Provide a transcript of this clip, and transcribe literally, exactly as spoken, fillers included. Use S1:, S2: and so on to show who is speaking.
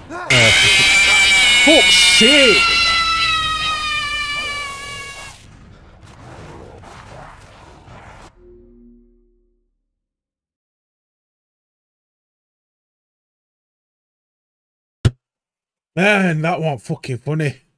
S1: Oh, fuck's sake! Man, that wasn't fucking funny.